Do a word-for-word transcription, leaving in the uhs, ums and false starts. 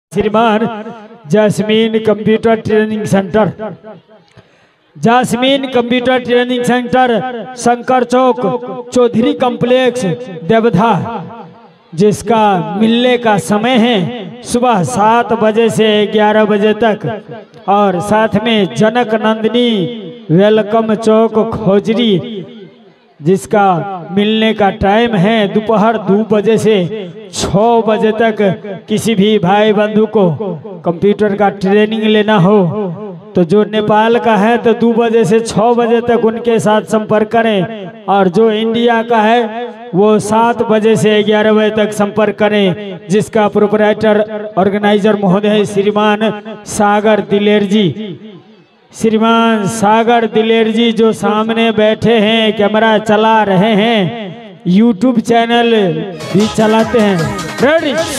श्रीमान Jasmine computer training centre, Jasmine computer training centre, Shankar Chowk, Chaudhary complex, Devdha, जिसका मिलने का समय है सुबह सात बजे से ग्यारह बजे तक, और साथ में जनक नंदिनी वेलकम चौक खोजरी, जिसका मिलने का टाइम है दोपहर दो बजे से छः बजे तक। किसी भी भाई बंधु को कंप्यूटर का ट्रेनिंग लेना हो तो जो नेपाल का है तो दो बजे से छः बजे तक उनके साथ संपर्क करें, और जो इंडिया का है वो सात बजे से ग्यारह बजे तक संपर्क करें, जिसका प्रोपराइटर ऑर्गेनाइजर महोदय श्रीमान सागर दिलेर जी, श्रीमान सागर दिलेर जी जो सामने बैठे हैं, कैमरा चला रहे हैं, यूट्यूब चैनल भी चलाते हैं। रेडी।